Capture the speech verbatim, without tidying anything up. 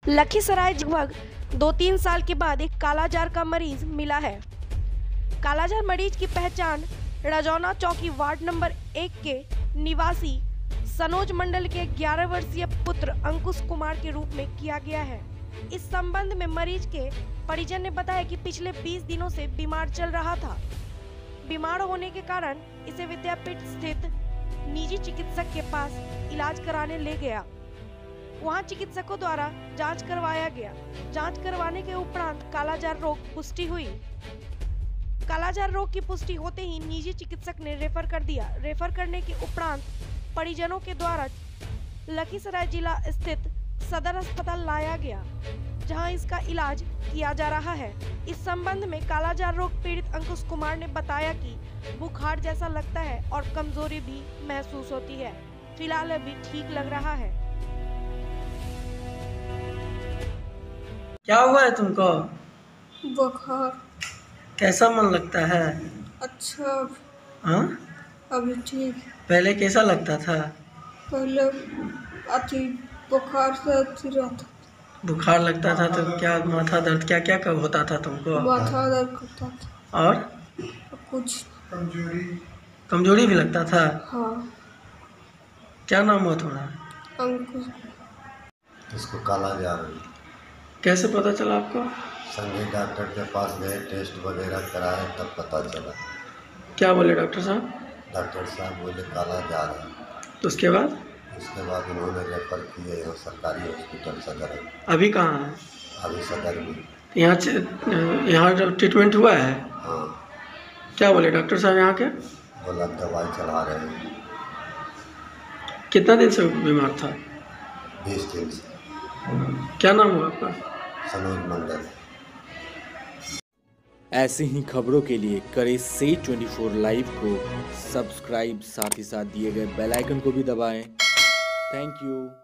लखीसराय लगभग दो तीन साल के बाद एक कालाजार का मरीज मिला है। कालाजार मरीज की पहचान रजौना चौकी वार्ड नंबर एक के निवासी सनोज मंडल के ग्यारह वर्षीय पुत्र अंकुश कुमार के रूप में किया गया है। इस संबंध में मरीज के परिजन ने बताया कि पिछले बीस दिनों से बीमार चल रहा था। बीमार होने के कारण इसे विद्यापीठ स्थित निजी चिकित्सक के पास इलाज कराने ले गया। वहां चिकित्सकों द्वारा जांच करवाया गया। जांच करवाने के उपरांत कालाजार रोग पुष्टि हुई। कालाजार रोग की पुष्टि होते ही निजी चिकित्सक ने रेफर कर दिया। रेफर करने के उपरांत परिजनों के द्वारा लखीसराय जिला स्थित सदर अस्पताल लाया गया, जहां इसका इलाज किया जा रहा है। इस संबंध में कालाजार रोग पीड़ित अंकुश कुमार ने बताया कि बुखार जैसा लगता है और कमजोरी भी महसूस होती है। फिलहाल अभी ठीक लग रहा है। क्या हुआ है तुमको? बुखार। कैसा मन लगता है? अच्छा। हाँ, अभी ठीक। पहले कैसा लगता था? पहले अति बुखार से अति रहता। बुखार लगता था तो क्या माथा दर्द क्या क्या कब होता था तुमको? माथा दर्द करता था और कुछ कमजोरी कमजोरी भी लगता था? हाँ। क्या नाम हुआ तुम्हारा? अंकुश। इसको कालाजार कैसे पता चला आपको? संजय डॉक्टर के पास गए, टेस्ट वगैरह कराए, तब पता चला। क्या बोले डॉक्टर साहब? डॉक्टर साहब बोले कालाजार है। तो उसके बाद? उसके बाद उन्होंने रेफर किए और सरकारी हॉस्पिटल सदर। अभी कहाँ है? अभी सदर में। यहाँ च- यहाँ जब ट्रीटमेंट हुआ है? हाँ। क्या बोले डॉक्टर साहब यहाँ के? बोला दवाई चला रहे हैं। कितना दिन से बीमार था? बीस दिन से। क्या नाम हुआ आपका? सनोज मंडल। ऐसी ही खबरों के लिए करें से ट्वेंटी फोर लाइव को सब्सक्राइब, साथ ही साथ दिए गए बेल आइकन को भी दबाएं। Thank you.